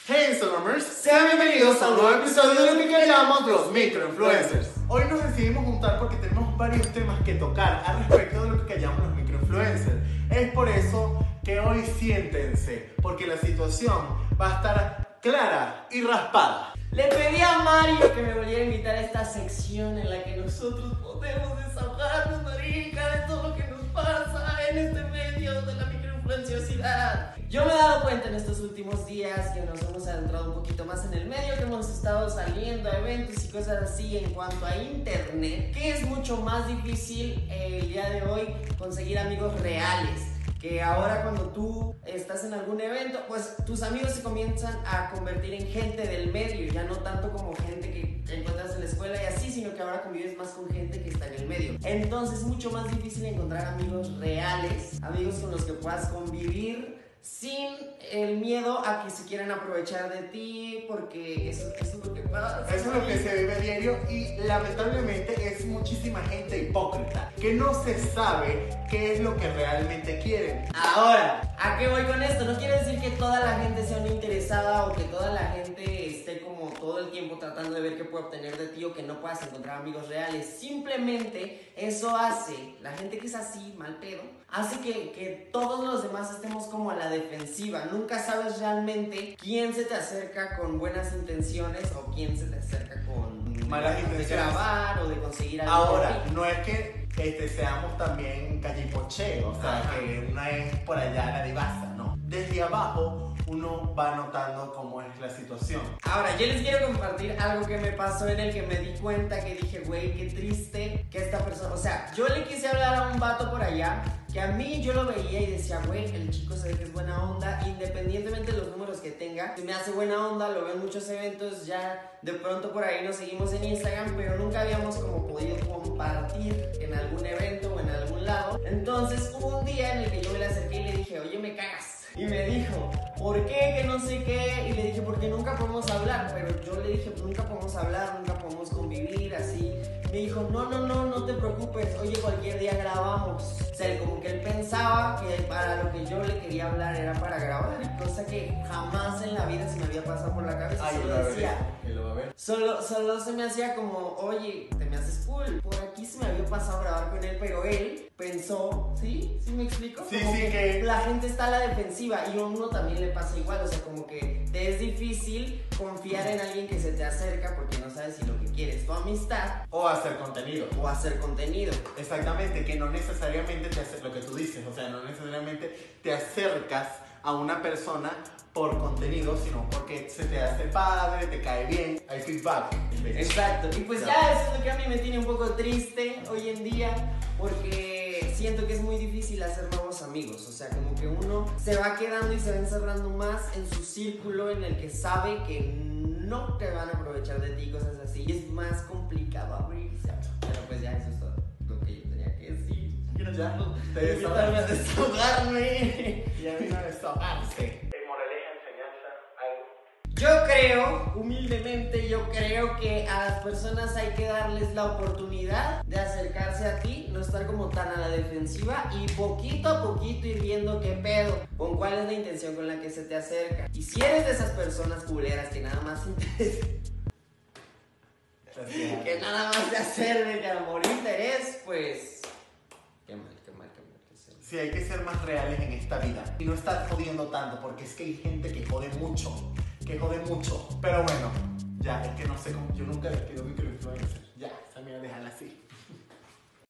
Hey Instagramers, sean bienvenidos a un nuevo episodio de lo que llamamos los microinfluencers. Hoy nos decidimos juntar porque tenemos varios temas que tocar al respecto de lo que llamamos los microinfluencers. Es por eso que hoy siéntense, porque la situación va a estar clara y raspada. Le pedí a Mario que me volviera a invitar a esta sección en la que nosotros podemos desahogarnos, marica, de todo lo que nos pasa en este medio de la microinfluenciosidad. Yo me he dado cuenta en estos últimos días que nos hemos adentrado un poquito más en el medio, que hemos estado saliendo a eventos y cosas así en cuanto a internet, que es mucho más difícil el día de hoy conseguir amigos reales. Que ahora cuando tú estás en algún evento, pues tus amigos se comienzan a convertir en gente del medio, ya no tanto como gente que encuentras en la escuela y así, sino que ahora convives más con gente que está en el medio. Entonces es mucho más difícil encontrar amigos reales, amigos con los que puedas convivir sin el miedo a que se quieran aprovechar de ti, porque eso es lo que pasa. Eso es lo que se vive a diario y lamentablemente es muchísima gente hipócrita que no se sabe qué es lo que realmente quieren. Ahora, ¿a qué voy con esto? No quiere decir que toda la gente sea una interesada o que toda la gente esté como todo el tiempo tratando de ver qué puede obtener de ti o que no puedas encontrar amigos reales. Simplemente eso hace, la gente que es así, mal pedo, hace que todos los demás estemos como a la defensiva. Nunca sabes realmente quién se te acerca con buenas intenciones o quién se te acerca con malas intenciones de grabar o de conseguir algo. Ahora, no es que seamos también callipoche, o sea, ajá, que una es por allá la divasa, ¿no? Desde abajo uno va notando cómo es la situación. Ahora, yo les quiero compartir algo que me pasó en el que me di cuenta que dije, güey, qué triste que esta persona, o sea, yo le quise hablar a un vato por allá que a mí yo lo veía y decía, güey, el chico se ve que es buena onda, independientemente de los números que tenga, se me hace buena onda, lo veo en muchos eventos, ya de pronto por ahí nos seguimos en Instagram, pero nunca habíamos como podido compartir en algún evento o en algún lado. Entonces hubo un día en el que yo me le acerqué y le dije, oye, me cagas. Y me dijo, ¿por qué? Que no sé qué. Y le dije, porque nunca podemos hablar. Pero yo le dije, nunca podemos hablar, nunca podemos convivir, así. Me dijo, no te preocupes, oye, cualquier día grabamos. O sea, como que él pensaba que para lo que yo le quería hablar era para grabar, cosa que jamás en la vida se me había pasado por la cabeza. Solo se me hacía como, oye, te me haces cool. Por aquí se me había pasado a grabar con él, pero él pensó, ¿sí? ¿Sí me explico? Sí, como sí, que la gente está a la defensiva y a uno también le pasa igual. O sea, como que te es difícil confiar en alguien que se te acerca porque no sabes si lo que quieres es tu amistad o hacer contenido. o hacer contenido. Exactamente, que no necesariamente te hace lo que tú dices, o sea, no necesariamente te acercas a una persona por contenido, sino porque se te hace padre, te cae bien, hay feedback. Exacto, y pues ya eso es lo que a mí me tiene un poco triste hoy en día, porque siento que es muy difícil hacer nuevos amigos. O sea, como que uno se va quedando y se va encerrando más en su círculo en el que sabe que no te van a aprovechar de ti, cosas así, y es más complicado abrirse. Pero pues ya eso es todo lo que yo tenía que decir. Ya, Te invitarme a desahogarme. Y a mí no desahogarse. Yo creo, humildemente, yo creo que a las personas hay que darles la oportunidad de acercarse a ti, no estar como tan a la defensiva y poquito a poquito ir viendo qué pedo, con cuál es la intención con la que se te acerca. Y si eres de esas personas culeras que nada más que nada más te hacer de que amor interés, pues qué mal. Sí, hay que ser más reales en esta vida y no estar jodiendo tanto, porque es que hay gente que jode mucho. Pero bueno, ya, es que no sé cómo, yo nunca les pido microinfluencer. Ya, esa mía déjala así.